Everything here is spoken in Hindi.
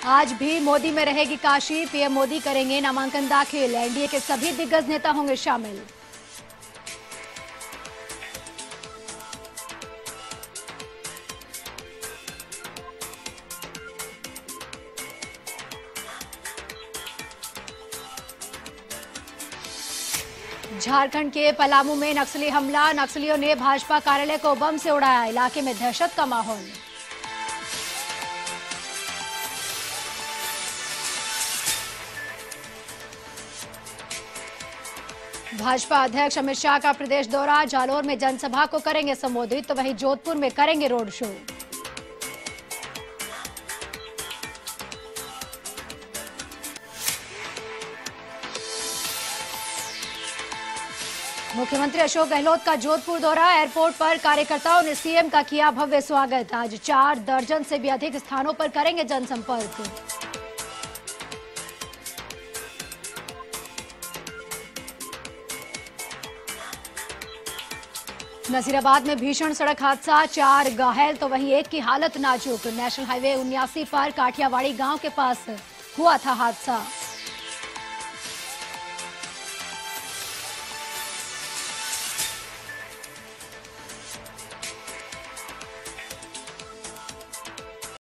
आज भी मोदी में रहेगी काशी, पीएम मोदी करेंगे नामांकन दाखिल। एनडीए के सभी दिग्गज नेता होंगे शामिल। झारखंड के पलामू में नक्सली हमला, नक्सलियों ने भाजपा कार्यालय को बम से उड़ाया। इलाके में दहशत का माहौल। भाजपा अध्यक्ष अमित शाह का प्रदेश दौरा, जालोर में जनसभा को करेंगे संबोधित, तो वहीं जोधपुर में करेंगे रोड शो। मुख्यमंत्री अशोक गहलोत का जोधपुर दौरा, एयरपोर्ट पर कार्यकर्ताओं ने सीएम का किया भव्य स्वागत। आज 4 दर्जन से भी अधिक स्थानों पर करेंगे जनसंपर्क। नसीराबाद में भीषण सड़क हादसा, 4 घायल तो वहीं एक की हालत नाजुक। नेशनल हाईवे 79 पर काठियावाड़ी गांव के पास हुआ था हादसा।